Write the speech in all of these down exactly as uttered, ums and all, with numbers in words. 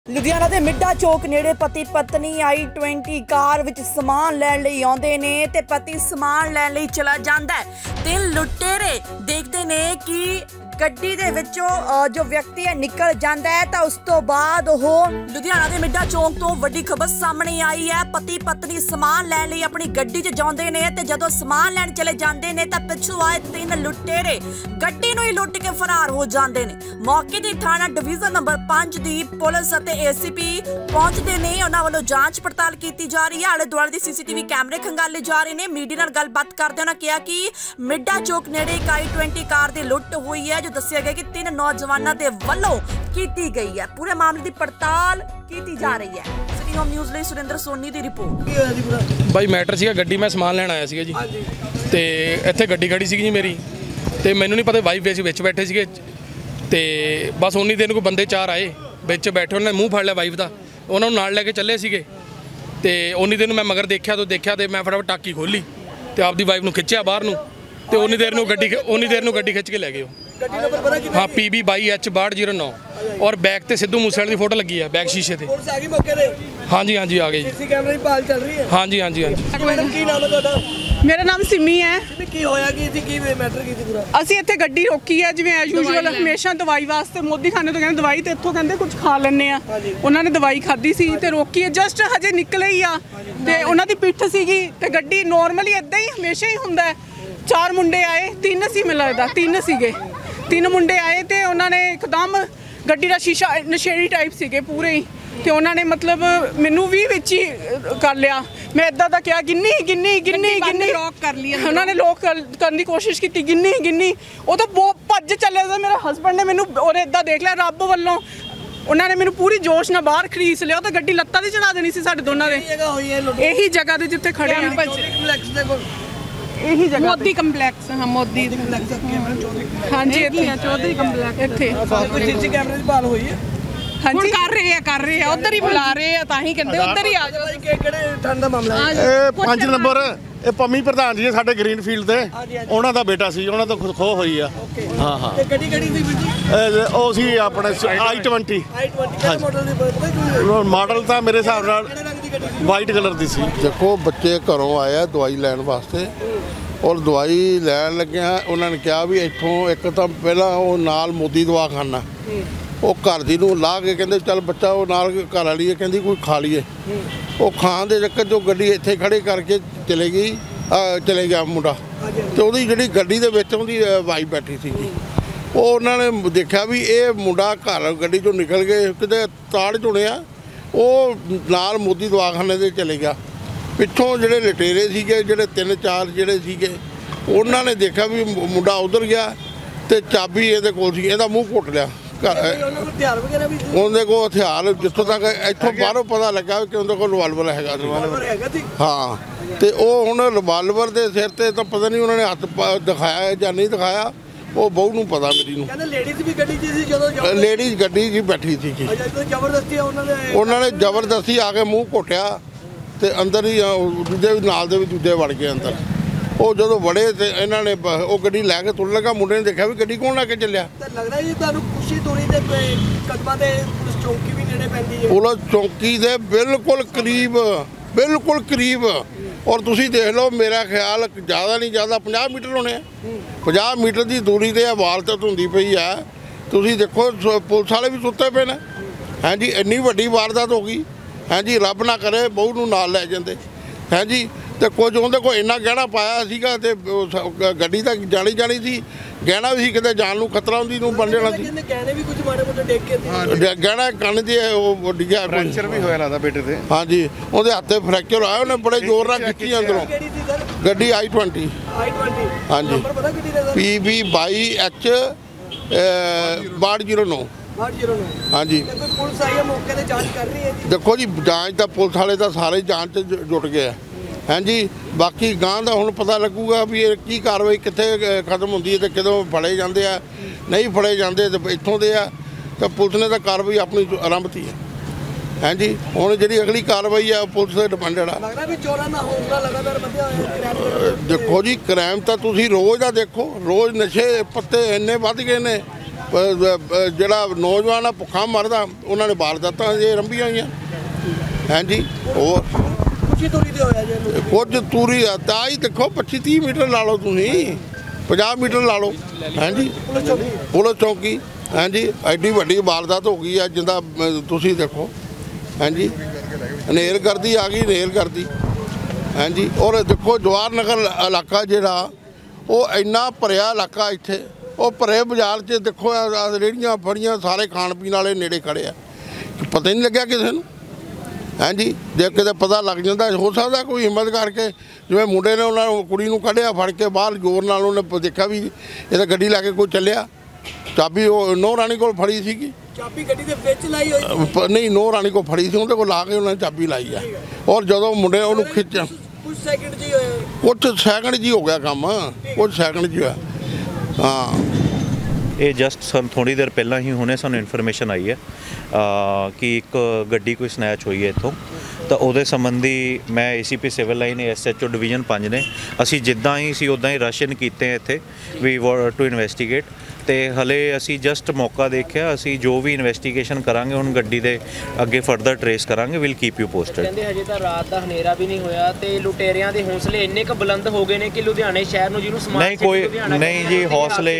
लुधियाना के मिड्डा चौक नेड़े पति पत्नी आई ट्वेंटी कार विच समान लैण लई आउंदे ने ते पति समान लैण लई चला जांदा है। तीन लुटेरे देखते ने कि गड्डी दे विचों जो व्यक्ति है निकल जाता है तो उस तो बाद वो लुधियाना के मिड्डा चौक तो वड्डी खबर सामने आई है। पति पत्नी समान लैण लई अपनी गड्डी च जांदे ने ते जदों समान लैण चले जांदे ने तां पिछों आए तीन लुटेरे गड्डी नूं ही लुट के फरार हो जांदे ने। मौके ते थाना डिवीजन नंबर पांच दी पुलिस अते एसीपी पहुंचते ने। उन्हां वल्लों जांच पड़ताल की जा रही है। आले दुआले दी सीसीटीवी कैमरे खंगाले जा रहे ने। मीडिया नाल गलबात करदे उन्हां कहा कि मिड्डा चौक नेड़े एक आई ट्वेंटी कार दी लुट हुई है जो दस्सिया गया कि तीन नौजवानों के वल्लों की गई है। पूरे मामले की पड़ताल की जा रही है। सिटी होम न्यूज़ ਲਈ सुरेंद्र सोनी ਦੀ ਰਿਪੋਰਟ। भाई मैटर ਸੀਗਾ ਗੱਡੀ मैं समान ਲੈਣ ਆਇਆ ਸੀਗਾ ਜੀ ਤੇ ਇੱਥੇ ਗੱਡੀ ਖੜੀ ਸੀਗੀ ਜੀ ਮੇਰੀ ਤੇ ਮੈਨੂੰ ਨਹੀਂ ਪਤਾ ਵਾਈਫ ਵਿੱਚ ਵਿੱਚ ਬੈਠੇ ਸੀਗੇ ਤੇ ਬਸ ਉਨੀ ਦਿਨ ਕੋਈ ਬੰਦੇ ਚਾਰ ਆਏ ਵਿੱਚ ਬੈਠੇ ਉਹਨਾਂ ਨੇ ਮੂੰਹ ਫੜ ਲਿਆ ਵਾਈਫ ਦਾ ਉਹਨਾਂ ਨੂੰ ਨਾਲ ਲੈ ਕੇ ਚੱਲੇ ਸੀਗੇ ਤੇ ਉਨੀ ਦਿਨ ਮੈਂ ਮਗਰ ਦੇਖਿਆ ਤੋਂ ਦੇਖਿਆ ਤੇ ਮੈਂ ਫਟਾਫਟ ਟਾਕੀ ਖੋਲੀ ਤੇ ਆਪਦੀ ਵਾਈਫ ਨੂੰ ਖਿੱਚਿਆ ਬਾਹਰ ਨੂੰ ਤੇ ਉਨੀ ਦੇਰ ਨੂੰ ਗੱਡੀ ਉਨੀ ਦੇਰ ਨੂੰ ਗੱਡੀ ਖਿੱਚ ਕੇ ਲੈ ਗਏ। हाँ पी बी बाई एच बाहठ जीरो नौ और बैग ते सिद्धू मूसेवाले की फोटो लगी है बैग शीशे ते। हाँ जी हाँ जी आ गई जी। हाँ जी हाँ जी हाँ जी। मेरा नाम सिमी है। ਅਸੀਂ ਇੱਥੇ ਗੱਡੀ ਰੋਕੀ ਹੈ ਜਿਵੇਂ ਐਜ਼ ਯੂਜੂਅਲ ਹਮੇਸ਼ਾ ਦਵਾਈ ਵਾਸਤੇ ਮੋਦੀ ਖਾਨੇ ਤੋਂ ਕਹਿੰਦੇ ਦਵਾਈ ਤੇ ਇੱਥੋਂ ਕਹਿੰਦੇ ਕੁਝ ਖਾ ਲੈਣੇ ਆ। ਉਹਨਾਂ ਨੇ ਦਵਾਈ ਖਾਧੀ ਸੀ ਤੇ ਰੋਕੀ ਹੈ ਜਸਟ ਹਜੇ ਨਿਕਲੇ ਹੀ ਆ ਤੇ ਉਹਨਾਂ ਦੀ ਪਿੱਠ ਸੀਗੀ ਤੇ ਗੱਡੀ ਨੋਰਮਲੀ ਇਦਾਂ ਹੀ ਹਮੇਸ਼ਾ ਹੀ ਹੁੰਦਾ ਹੈ। ਚਾਰ ਮੁੰਡੇ ਆਏ ਤਿੰਨ ਸੀ ਮੈਨੂੰ ਲੱਗਦਾ ਤਿੰਨ ਸੀਗੇ ਤਿੰਨ ਮੁੰਡੇ ਆਏ ਤੇ ਉਹਨਾਂ ਨੇ ਇੱਕਦਮ ਗੱਡੀ ਦਾ ਸ਼ੀਸ਼ਾ ਨਸ਼ੇੜੀ ਟਾਈਪ ਸੀਗੇ ਪੂਰੇ ਹੀ ਤੇ ਉਹਨਾਂ ਨੇ ਮਤਲਬ ਮੈਨੂੰ ਵੀ ਵਿੱਚ ਹੀ ਕਰ ਲਿਆ। ਮੈਂ ਇਦਾਂ ਦਾ ਕਿਹਾ ਗਿੰਨੀ ਗਿੰਨੀ ਗਿੰਨੀ ਗਿੰਨੀ ਲੋਕ ਕਰ ਲਈ ਉਹਨਾਂ ਨੇ ਲੋਕ ਕਰਨ ਦੀ ਕੋਸ਼ਿਸ਼ ਕੀਤੀ ਗਿੰਨੀ ਗਿੰਨੀ ਉਹ ਤਾਂ ਬਹੁਤ ਭੱਜ ਚੱਲਿਆ ਸੀ। ਮੇਰੇ ਹਸਬੰਡ ਨੇ ਮੈਨੂੰ ਉਹਨੇ ਇਦਾਂ ਦੇਖ ਲਿਆ ਰੱਬ ਵੱਲੋਂ ਉਹਨਾਂ ਨੇ ਮੈਨੂੰ ਪੂਰੀ ਜੋਸ਼ ਨਾਲ ਬਾਹਰ ਖਰੀਦ ਲਿਆ। ਉਹ ਤਾਂ ਗੱਡੀ ਲੱਤਾਂ 'ਤੇ ਚੜਾ ਦੇਣੀ ਸੀ ਸਾਡੇ ਦੋਨਾਂ ਦੇ। ਇਹੀ ਜਗ੍ਹਾ ਤੇ ਜਿੱਥੇ ਖੜੇ ਆ ਇਹੀ ਜਗ੍ਹਾ ਮੋਦੀ ਕੰਪਲੈਕਸ। ਹਾਂ ਮੋਦੀ ਕੰਪਲੈਕਸ ਹਾਂਜੀ ਇੱਥੇ ਚੌਧਰੀ ਕੰਪਲੈਕਸ ਇੱਥੇ ਕੋਈ ਸੀਸੀ ਕੈਮਰੇ ਦੀ ਭਾਲ ਹੋਈ ਹੈ। ਹਾਂਜੀ ਕਰ ਰਹੇ ਆ ਕਰ ਰਹੇ ਆ ਉਧਰ ਹੀ ਬੁਲਾ ਰਹੇ ਆ ਤਾਂ ਹੀ ਕਹਿੰਦੇ ਉਧਰ ਹੀ ਆ ਜਾਓ। ਕਿਹੜੇ ਠੰਡ ਦਾ ਮਾਮਲਾ ਹੈ ਇਹ ਪੰਜ ਨੰਬਰ ਇਹ ਪੰਮੀ ਪ੍ਰਧਾਨ ਜੀ ਸਾਡੇ ਗ੍ਰੀਨ ਫੀਲਡ ਤੇ ਉਹਨਾਂ ਦਾ ਬੇਟਾ ਸੀ ਉਹਨਾਂ ਤੋਂ ਖੋ ਹੋਈ ਆ। ਹਾਂ ਹਾਂ ਤੇ ਗੱਡੀ ਕਿਹੜੀ ਸੀ ਵੀਰ ਜੀ? ਉਹ ਸੀ ਆਪਣੇ ਆਈ ਟਵੰਟੀ ਮਾਡਲ ਤਾਂ ਮੇਰੇ ਹਿਸਾਬ ਨਾਲ ਵਾਈਟ ਕਲਰ ਦੀ ਸੀ। देखो बच्चे घरों आया दवाई लैन वास्ते और दवाई लैन लगे उन्होंने कहा भी इतों एक तो पहला वो नाल मोदी दवाखाना वो घर दी नूं ला के कहते चल बच्चा वो नाल घर वाली है कहती कोई खा लीए वो खान के चक्कर जो गड्डी इत्थे खड़े करके चले गई चले गया मुंडा तो वो जी गड्डी दे विच उहदी वाइफ बैठी सी वो उन्होंने देखा भी ये मुंडा घर गड्डी चों निकल गए किते ताड़ चुनिया वो नाल मोदी दवाखाने दे चले गया। पिछों जिहड़े लटेरे सीगे जिहड़े तीन चार जिहड़े सीगे उन्होंने देखा भी मुंडा उधर गया तो चाबी ये कोल सी इहदा मूँह घुट लिया। उन्होंने को हथियार जितों तक इतों बाहरों पता लगा कि उन्होंने को रिवाल्वर है। हाँ तो वो हुण रिवाल्वर के सिर ते तो पता नहीं उन्होंने हथ दिखाया या नहीं दिखाया वो बहू नूं पता मेरी नूं। लेडीज गड्डी जी बैठी थी उन्होंने जबरदस्ती आके मूँह घोटिया तो अंदर ही दूजे नाल दे दूजे वड़ गए अंदर। वो जो बड़े तो इन्होंने वो गड्डी लैके तुर लगा मुंडे ने देखा भी गड्डी कौन लैके चलिया। पुलिस चौकी दे बिल्कुल करीब बिल्कुल करीब और तुसी देख लो मेरा ख्याल ज़्यादा नहीं ज़्यादा पचास मीटर होने पचास मीटर की दूरी से वारदात होंदी पई है। तुसी देखो पुलिस वाले भी सुते पे ने। हाँ जी इन्नी वड्डी वारदात हो गई। हाँ जी रब ना करे बहू नूं नाल लै जांदे। हाँ जी तो कुछ उन्हें कोई इन्ना गहना पाया सीगा ते गड्डी तक जानी जानी थी गहना भी किते जान नूं खतरा होंदी नूं बन जाना सी। गहना कन्न दी डिग्गिया फ्रैक्चर भी होया लगदा बेटे ते। हाँ जी उहदे हत्थे फ्रैक्चर आया उन्हें बड़े जोर नाल खिच्ची अंदरों गड्डी आई ट्वेंटी। हाँ जी पी बी बाई एच बाहठ जीरो नौ। हाँ जी देखो जी जांच तो पुलिस वाले तो सारे जांच जुट गए हैं। हाँ जी बाकी गांह का हुण पता लगूगा भी ये की कार्रवाई कित्थे खत्म होंदी है तो कदों फड़े जाते हैं नहीं फड़े जाते तो इत्थों दे आ तो पुलिस ने तो कार्रवाई अपनी आरंभती है। हाँ जी हुण जिहड़ी अगली कार्रवाई है पुलिस से डिपेंडेड है। देखो जी क्राइम तो तुसीं रोज़ का देखो रोज़ नशे पत्ते इन्ने वध गए ने ਜਿਹੜਾ ਨੌਜਵਾਨ ਆ ਭੁੱਖਾ ਮਰਦਾ, ਉਹਨਾਂ ਨੇ ਵਾਰਦਾਤਾਂ ਜੇ ਰੰਭੀਆਂ ਹੋਈਆਂ। ਹਾਂਜੀ, ਹੋਰ ਕੁਝ ਤੂਰੀ ਆ ਤਾਂ ਹੀ ਦੇਖੋ ਪੱਚੀ ਤੀਹ ਮੀਟਰ ਲਾ ਲਓ, ਤੁਸੀਂ ਪੰਜਾਹ ਮੀਟਰ ਲਾ ਲਓ। ਹਾਂਜੀ, ਪੁਲਿਸ ਚੌਕੀ। ਹਾਂਜੀ, ਐਡੀ ਵੱਡੀ ਵਾਰਦਾਤ ਹੋ ਗਈ ਆ ਜਿੰਦਾ ਤੁਸੀਂ ਦੇਖੋ। ਹਾਂਜੀ, ਹਨੇਰਗਰਦੀ ਆ ਗਈ, ਹਨੇਰਗਰਦੀ। ਹਾਂਜੀ, ਔਰ ਦੇਖੋ ਜਵਾਹਰ ਨਗਰ ਇਲਾਕਾ ਜਿਹੜਾ ਉਹ ਇੰਨਾ ਭਰਿਆ ਇਲਾਕਾ, ਇੱਥੇ ਉਹ ਭਰੇ ਬਾਜ਼ਾਰ 'ਚ ਦੇਖੋ ਰੇਹੜੀਆਂ ਫੜੀਆਂ, ਸਾਰੇ ਖਾਣ ਪੀਣ ਵਾਲੇ ਨੇੜੇ ਖੜੇ ਆ, ਪਤਾ ਹੀ ਨਹੀਂ ਲੱਗਿਆ ਕਿਸੇ ਨੂੰ। ਹਾਂਜੀ, ਜੇ ਕਿਤੇ ਪਤਾ ਲੱਗ ਜਾਂਦਾ ਹੋ ਸਕਦਾ ਕੋਈ ਹਿੰਮਤ ਕਰਕੇ, ਜਿਵੇਂ ਮੁੰਡੇ ਨੇ ਉਹਨਾਂ ਕੁੜੀ ਨੂੰ ਕੱਢਿਆ ਫੜ ਕੇ ਬਾਹਰ, ਜ਼ੋਰ ਨਾਲ ਉਹਨੇ ਦੇਖਿਆ ਵੀ ਇਹ ਤਾਂ ਗੱਡੀ ਲੈ ਕੇ ਕੋਈ ਚੱਲਿਆ। ਚਾਬੀ ਉਹ ਨੋ ਰਾਣੀ ਕੋਲ ਫੜੀ ਸੀਗੀ, ਚਾਬੀ ਗੱਡੀ ਦੇ ਵਿੱਚ ਲਾਈ ਹੋਈ ਸੀ। ਨਹੀਂ, ਨੋ ਰਾਣੀ ਕੋਲ ਫੜੀ ਸੀ, ਉਹਦੇ ਕੋਲ ਲਾ ਕੇ ਉਹਨਾਂ ਨੇ ਚਾਬੀ ਲਾਈ ਆ। ਔਰ ਜਦੋਂ ਮੁੰਡੇ ਉਹਨੂੰ ਖਿੱਚਿਆ, ਕੁਝ ਸੈਕਿੰਡ ਜੀ ਹੋਏ, ਕੁਝ ਸੈਕਿੰਡ ਜੀ ਹੋ ਗਿਆ ਕੰਮ, ਕੁਝ ਸੈਕਿੰਡ ਜੀ ਹੋਇਆ। ਹਾਂ, ਇਹ ਜਸਟ ਸਾਨੂੰ ਥੋੜ੍ਹੀ ਦੇਰ ਪਹਿਲਾਂ ਹੀ ਹੁਣੇ ਸਾਨੂੰ ਇਨਫੋਰਮੇਸ਼ਨ ਆਈ ਹੈ ਕਿ ਇੱਕ ਗੱਡੀ ਕੋਈ ਸਨੈਚ ਹੋਈ ਹੈ ਇੱਥੋਂ। ਤਾਂ ਉਹਦੇ ਸੰਬੰਧੀ ਮੈਂ A C P civil line S H O division ਪੰਜ ਨੇ ਅਸੀਂ ਜਿੱਦਾਂ ਹੀ ਸੀ ਉੱਦਾਂ ਹੀ ਰਸ਼ ਇਨ ਕੀਤੇ ਇੱਥੇ ਵੀ ਟੂ ਇਨਵੈਸਟੀਗੇਟ। ਤੇ ਹਲੇ ਅਸੀਂ ਜਸਟ ਮੌਕਾ ਦੇਖਿਆ, ਅਸੀਂ ਜੋ ਵੀ ਇਨਵੈਸਟੀਗੇਸ਼ਨ ਕਰਾਂਗੇ ਹੁਣ ਗੱਡੀ ਦੇ ਅੱਗੇ ਫਰਦਰ ਟਰੇਸ ਕਰਾਂਗੇ। Will keep you posted. ਕਹਿੰਦੇ ਹਜੇ ਤਾਂ ਰਾਤ ਦਾ ਹਨੇਰਾ ਵੀ ਨਹੀਂ ਹੋਇਆ ਤੇ ਲੁਟੇਰਿਆਂ ਦੇ ਹੌਸਲੇ ਇੰਨੇ ਕੁ ਬੁਲੰਦ ਹੋ ਗਏ ਨੇ ਕਿ ਲੁਧਿਆਣੇ ਸ਼ਹਿਰ ਨੂੰ ਜਿਹਨੂੰ ਸਮਾਰਟ ਨਹੀਂ ਕੋਈ ਨਹੀਂ ਜੀ, ਹੌਸਲੇ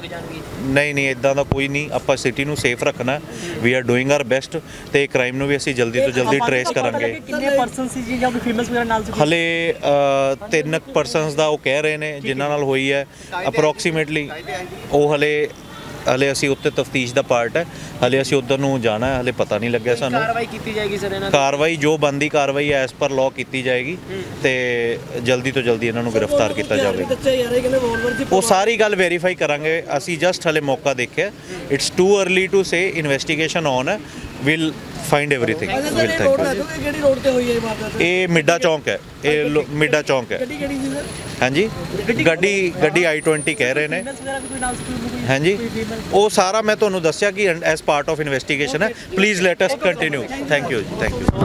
ਨਹੀਂ ਨਹੀਂ ਇਦਾਂ ਦਾ ਕੋਈ ਨਹੀਂ। ਆਪਾਂ ਸਿਟੀ ਨੂੰ ਸੇਫ ਰੱਖਣਾ, we are doing our best ਤੇ ਕ੍ਰਾਈਮ ਨੂੰ ਵੀ ਅਸੀਂ ਜਲਦੀ ਤੋਂ ਜਲਦੀ ਟਰੇਸ ਕਰਾਂਗੇ। ਕਿੰਨੇ ਪਰਸਨ ਸੀ ਜੀ ਜਾਂ ਕੋਈ ਫੀਮੇਲਸ ਵਗੈਰਾ ਨਾਲ ਸੀ? ਹਲੇ ਤਿੰਨ ਪਰਸਨਸ ਦਾ ਉਹ ਕਹਿ ਰਹੇ ਨੇ ਜਿਨ੍ਹਾਂ ਨਾਲ ਹੋਈ ਹੈ ਅਪਰੋਕਸੀਮੇਟਲੀ। ਉਹ ਹਲੇ ਹਲੇ ਅਸੀਂ ਉੱਤੇ ਤਫਤੀਸ਼ ਦਾ ਪਾਰਟ ਹੈ, ਹਲੇ ਅਸੀਂ ਉੱਧਰ ਨੂੰ ਜਾਣਾ ਹੈ, ਹਲੇ ਪਤਾ ਨਹੀਂ ਲੱਗਿਆ ਸਾਨੂੰ। ਕਾਰਵਾਈ ਕੀਤੀ ਜਾਏਗੀ ਸਰ ਇਹਨਾਂ ਦੀ? ਕਾਰਵਾਈ ਜੋ ਬਣਦੀ ਕਾਰਵਾਈ ਐਸ ਪਰ ਲਾਅ ਕੀਤੀ ਜਾਏਗੀ ਤੇ ਜਲਦੀ ਤੋਂ ਜਲਦੀ ਇਹਨਾਂ ਨੂੰ ਗ੍ਰਿਫਤਾਰ ਕੀਤਾ ਜਾਵੇ। ਉਹ ਸਾਰੀ ਗੱਲ ਵੈਰੀਫਾਈ ਕਰਾਂਗੇ ਅਸੀਂ, ਜਸਟ ਹਲੇ ਮੌਕਾ ਦੇਖਿਆ। It's too early to say, investigation on ਹੈ, will find everything. Will thank you. ਕਿਹੜੀ ਰੋਡ ਤੇ ਹੋਈ ਹੈ ਇਹ ਵਾਰਦਾਤ? ਇਹ ਮਿੱਡਾ ਚੌਂਕ ਹੈ, ਇਹ ਮਿੱਡਾ ਚੌਂਕ ਹੈ। ਗੱਡੀ ਕਿਹੜੀ ਸੀ ਸਰ? ਹਾਂਜੀ, ਗੱਡੀ ਗੱਡੀ ਆਈ ਟਵੈਂਟੀ ਕਹਿ ਰਹੇ ਨੇ। ਹਾਂਜੀ, ਉਹ ਸਾਰਾ ਮੈਂ ਤੁਹਾਨੂੰ ਦੱਸਿਆ ਕਿ ਐਸ ਪਾਰਟ ਆਫ ਇਨਵੈਸਟੀਗੇਸ਼ਨ ਹੈ। Please let us continue. Thank you ਜੀ, ਥੈਂਕ ਯੂ।